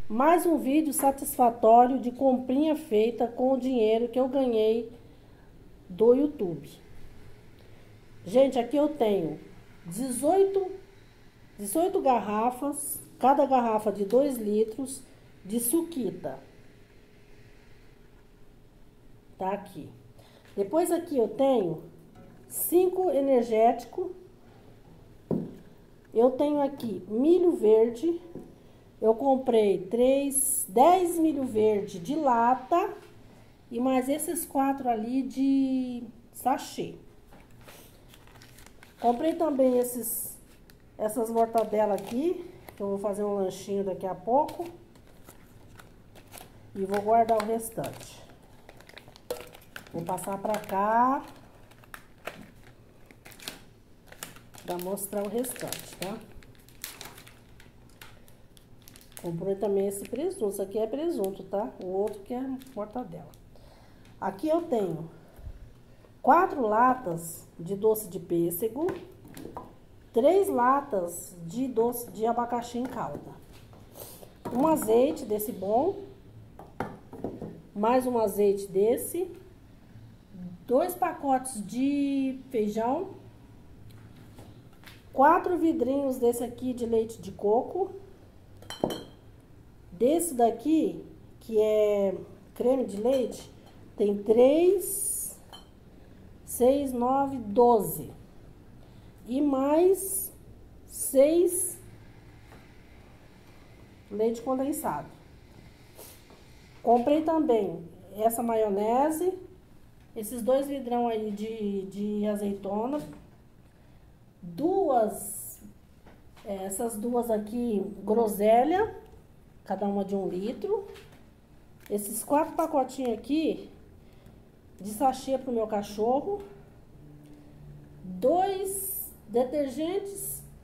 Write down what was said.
Mais um vídeo satisfatório de comprinha feita com o dinheiro que eu ganhei do YouTube. Gente, aqui eu tenho 18 garrafas, cada garrafa de 2 litros de suquita. Tá aqui. Depois aqui eu tenho 5 energético. Eu tenho aqui milho verde. Eu comprei 10 milho verde de lata e mais esses 4 ali de sachê. Comprei também essas mortadelas aqui, que eu vou fazer um lanchinho daqui a pouco. E vou guardar o restante. Vou passar pra cá pra mostrar o restante, tá? Comprei também esse presunto. Isso aqui é presunto, tá? O outro que é mortadela. Aqui eu tenho 4 latas de doce de pêssego, 3 latas de doce de abacaxi em calda, um azeite desse bom, mais um azeite desse, 2 pacotes de feijão, 4 vidrinhos desse aqui de leite de coco. Desse daqui, que é creme de leite, tem 3, 6, 9, 12. E mais 6 leite condensado. Comprei também essa maionese, esses 2 vidrão aí de azeitona, essas duas aqui, groselha, cada uma de 1 litro. Esses 4 pacotinhos aqui de sachê pro meu cachorro. 2 detergentes